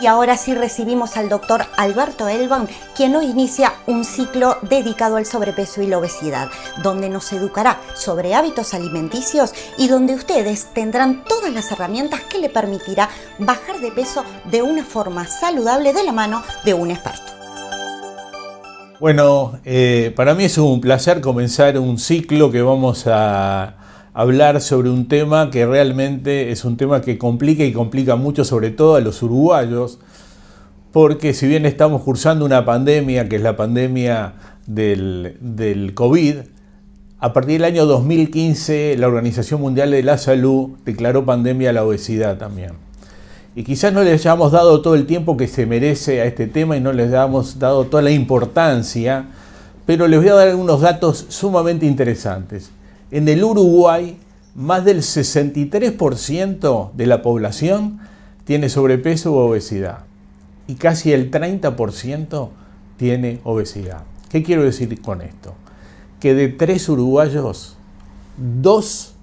Y ahora sí recibimos al doctor Alberto Elban, quien hoy inicia un ciclo dedicado al sobrepeso y la obesidad, donde nos educará sobre hábitos alimenticios y donde ustedes tendrán todas las herramientas que le permitirá bajar de peso de una forma saludable de la mano de un experto. Bueno, para mí es un placer comenzar un ciclo que vamos a hablar sobre un tema que realmente es un tema que complica y complica mucho, sobre todo a los uruguayos, porque si bien estamos cursando una pandemia, que es la pandemia del COVID, a partir del año 2015 la Organización Mundial de la Salud declaró pandemia a la obesidad también. Y quizás no les hayamos dado todo el tiempo que se merece a este tema y no les hayamos dado toda la importancia, pero les voy a dar algunos datos sumamente interesantes. En el Uruguay, más del 63% de la población tiene sobrepeso u obesidad y casi el 30% tiene obesidad. ¿Qué quiero decir con esto? Que de 3 uruguayos, 2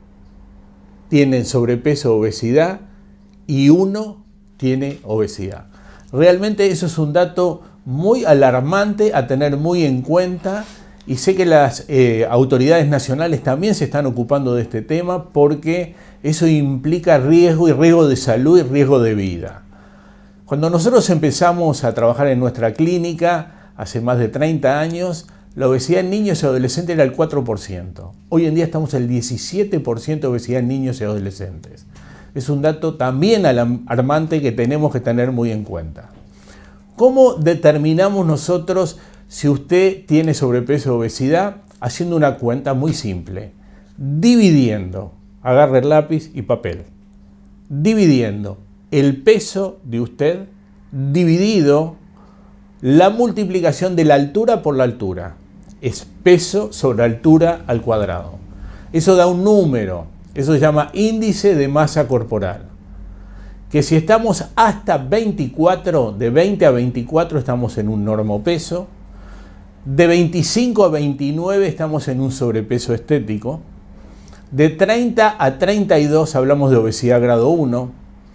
tienen sobrepeso o obesidad y 1 tiene obesidad. Realmente eso es un dato muy alarmante a tener muy en cuenta. Y sé que las autoridades nacionales también se están ocupando de este tema porque eso implica riesgo, y riesgo de salud y riesgo de vida. Cuando nosotros empezamos a trabajar en nuestra clínica, hace más de 30 años, la obesidad en niños y adolescentes era el 4%. Hoy en día estamos el 17% de obesidad en niños y adolescentes. Es un dato también alarmante que tenemos que tener muy en cuenta. ¿Cómo determinamos nosotros si usted tiene sobrepeso o obesidad? Haciendo una cuenta muy simple, dividiendo, agarre el lápiz y papel, dividiendo el peso de usted dividido la multiplicación de la altura por la altura. Es peso sobre altura al cuadrado. Eso da un número, eso se llama índice de masa corporal. Que si estamos hasta 24, de 20 a 24 estamos en un normopeso. De 25 a 29 estamos en un sobrepeso estético. De 30 a 32 hablamos de obesidad grado 1.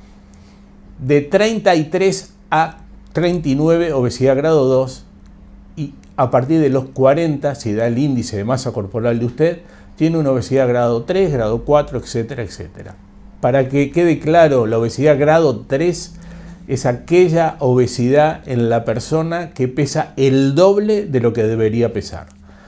De 33 a 39 obesidad grado 2. Y a partir de los 40, si da el índice de masa corporal de usted, tiene una obesidad grado 3, grado 4, etcétera, etcétera. Para que quede claro, la obesidad grado 3 es aquella obesidad en la persona que pesa el doble de lo que debería pesar.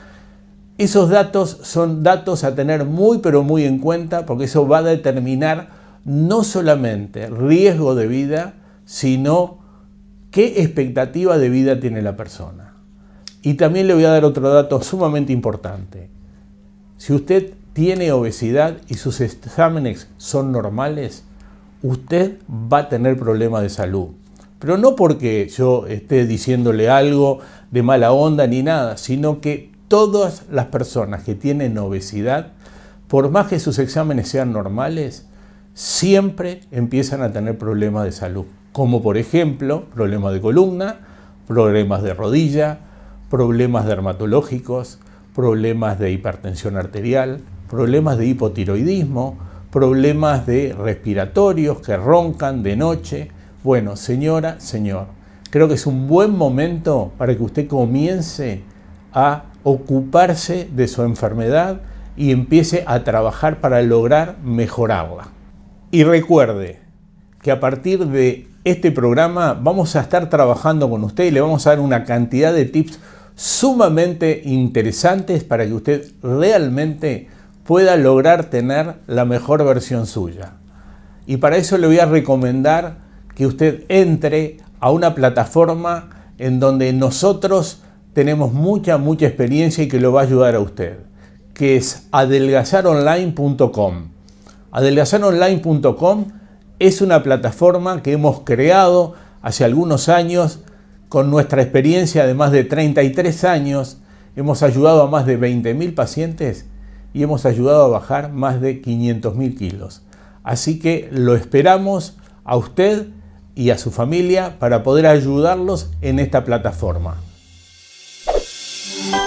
Esos datos son datos a tener muy pero muy en cuenta, porque eso va a determinar no solamente riesgo de vida, sino qué expectativa de vida tiene la persona. Y también le voy a dar otro dato sumamente importante. Si usted tiene obesidad y sus exámenes son normales, usted va a tener problemas de salud. Pero no porque yo esté diciéndole algo de mala onda ni nada, sino que todas las personas que tienen obesidad, por más que sus exámenes sean normales, siempre empiezan a tener problemas de salud. Como por ejemplo, problemas de columna, problemas de rodilla, problemas dermatológicos, problemas de hipertensión arterial, problemas de hipotiroidismo, problemas de respiratorios que roncan de noche. Bueno, señora, señor, creo que es un buen momento para que usted comience a ocuparse de su enfermedad y empiece a trabajar para lograr mejorarla. Y recuerde que a partir de este programa vamos a estar trabajando con usted y le vamos a dar una cantidad de tips sumamente interesantes para que usted realmente pueda lograr tener la mejor versión suya. Y para eso le voy a recomendar que usted entre a una plataforma en donde nosotros tenemos mucha experiencia y que lo va a ayudar a usted, que es adelgazaronline.com. Adelgazaronline.com es una plataforma que hemos creado hace algunos años con nuestra experiencia de más de 33 años. Hemos ayudado a más de 20.000 pacientes y hemos ayudado a bajar más de 500.000 kilos. Así que lo esperamos a usted y a su familia para poder ayudarlos en esta plataforma.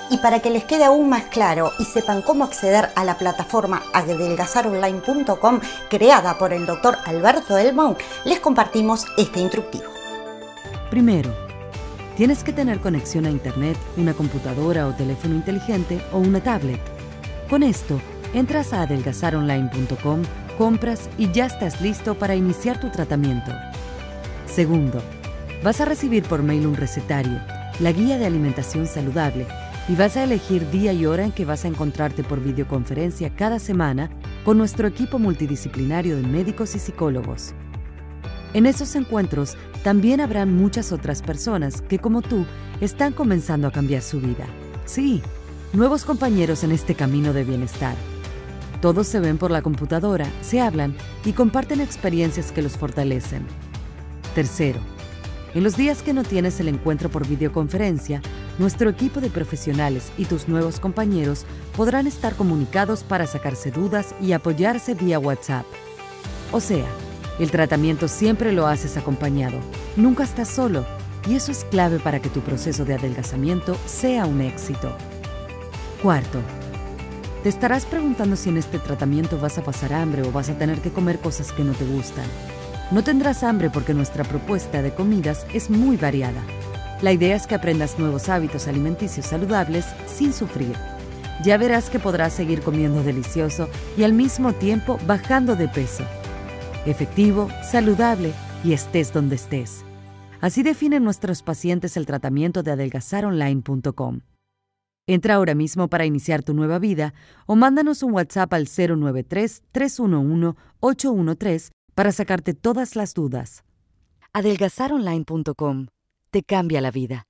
Y para que les quede aún más claro y sepan cómo acceder a la plataforma adelgazaronline.com creada por el Dr. Alberto Elbaum, les compartimos este instructivo. Primero, tienes que tener conexión a internet, una computadora o teléfono inteligente o una tablet. Con esto, entras a adelgazaronline.com, compras y ya estás listo para iniciar tu tratamiento. Segundo, vas a recibir por mail un recetario, la guía de alimentación saludable, y vas a elegir día y hora en que vas a encontrarte por videoconferencia cada semana con nuestro equipo multidisciplinario de médicos y psicólogos. En esos encuentros también habrán muchas otras personas que, como tú, están comenzando a cambiar su vida. Sí, nuevos compañeros en este camino de bienestar. Todos se ven por la computadora, se hablan y comparten experiencias que los fortalecen. Tercero, en los días que no tienes el encuentro por videoconferencia, nuestro equipo de profesionales y tus nuevos compañeros podrán estar comunicados para sacarse dudas y apoyarse vía WhatsApp. O sea, el tratamiento siempre lo haces acompañado, nunca estás solo, y eso es clave para que tu proceso de adelgazamiento sea un éxito. Cuarto, te estarás preguntando si en este tratamiento vas a pasar hambre o vas a tener que comer cosas que no te gustan. No tendrás hambre porque nuestra propuesta de comidas es muy variada. La idea es que aprendas nuevos hábitos alimenticios saludables sin sufrir. Ya verás que podrás seguir comiendo delicioso y al mismo tiempo bajando de peso. Efectivo, saludable y estés donde estés. Así definen nuestros pacientes el tratamiento de adelgazaronline.com. Entra ahora mismo para iniciar tu nueva vida o mándanos un WhatsApp al 093-311-813 para sacarte todas las dudas. Adelgazaronline.com te cambia la vida.